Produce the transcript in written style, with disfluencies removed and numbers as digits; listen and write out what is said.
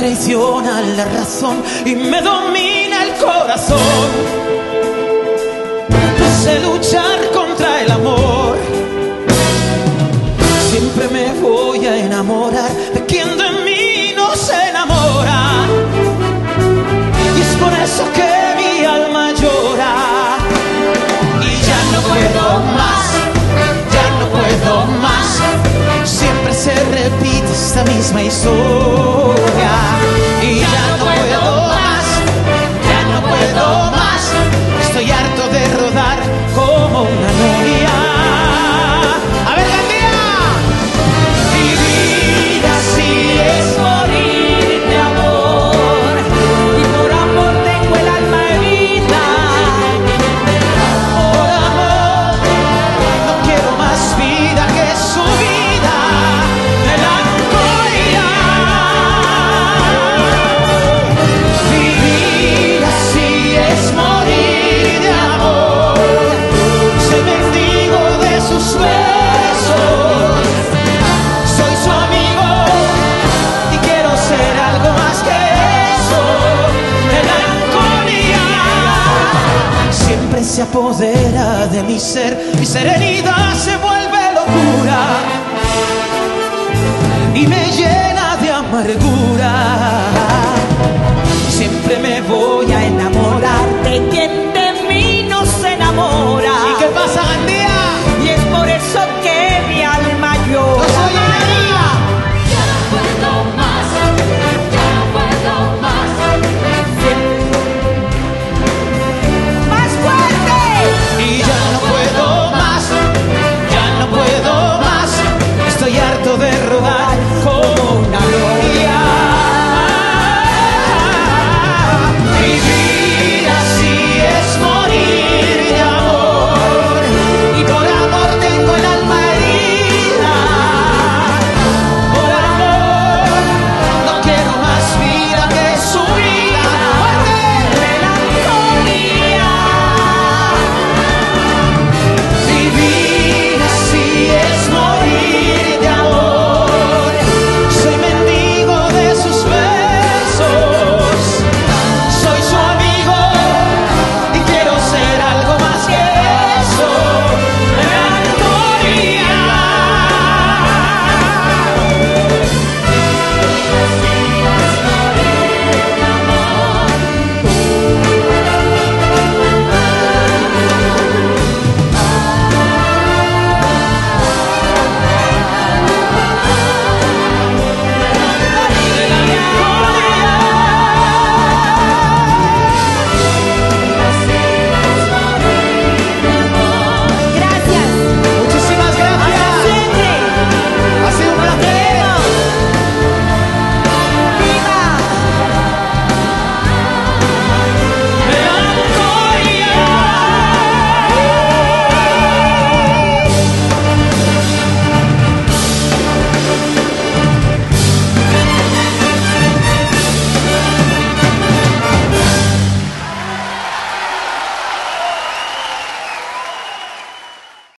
traiciona la razón y me domina el corazón. No sé luchar contra el amor. Siempre me voy a enamorar de quien de mí no se enamora. Y es por eso que mi alma llora. Y ya no puedo más, ya no puedo más. Siempre se repite esta misma historia. Y ya no puedo más, ya no puedo más. Estoy harto de rodar como una novia. A ver, Gandía. Vivir así es morir de amor. Y por amor tengo el alma herida. Por amor no quiero más vida que su vida. Melancolía. Vivir así es morir de amor. Soy mendigo de sus besos. Soy su amigo y quiero ser algo más que eso. Melancolía. Siempre se apodera de mi ser. Mi serenidad se vuelve locura y me llena de amargura.